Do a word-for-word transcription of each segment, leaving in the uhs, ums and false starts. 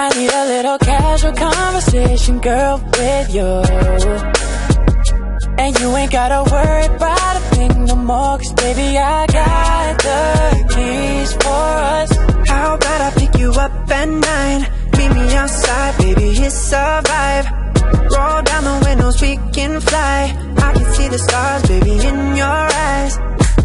I need a little casual conversation, girl, with you. And you ain't gotta worry about a thing no more, cause baby, I got the keys for us. How about I pick you up at nine? Meet me outside, baby, it's a vibe. Roll down the windows, we can fly. I can see the stars, baby, in your eyes.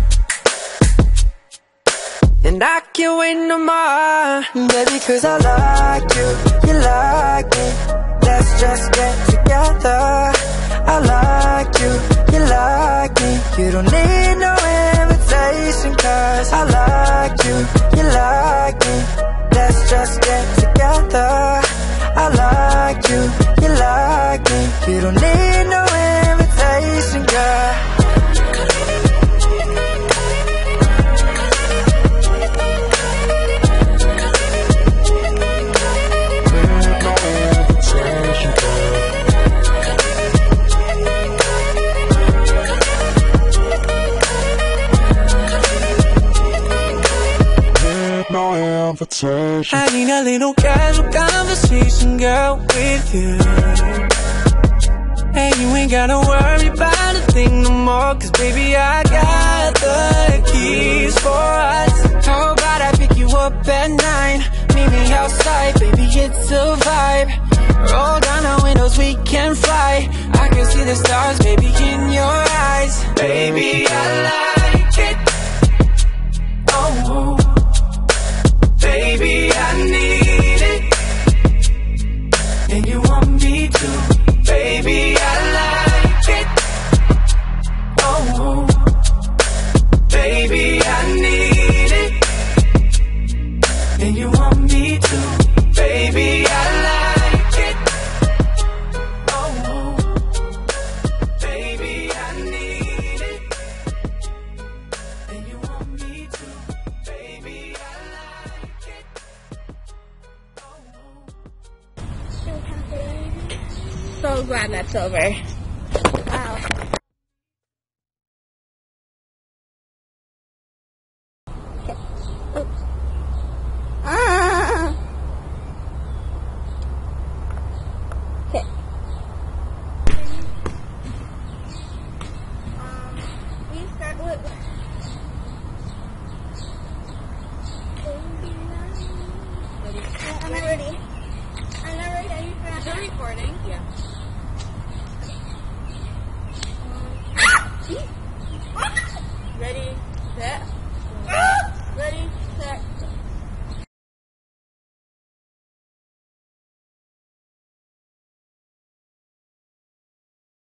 And I can't wait no more, baby, cause I like you, you like me. Let's just get together. I like you, you like me. You don't need no invitation, cause I like you, you like me. Let's just get together. I like you, you like me. You don't need no invitation, girl. I need a little casual conversation, girl, with you. And you ain't gotta worry about a thing no more, cause baby, I got the keys for us. How about I pick you up at nine? Meet me outside, baby, it's a vibe. Roll down the windows, we can fly. I can see the stars, baby, in your eyes. Baby, I like it. Oh, baby, I need it, and you want me to. Baby, I like it. Oh, baby, I need it, and you want me to. Baby, I like it. Oh, baby, I need it, and you want me to. Baby, I like it. So glad that's over. Wow. Okay. Oh.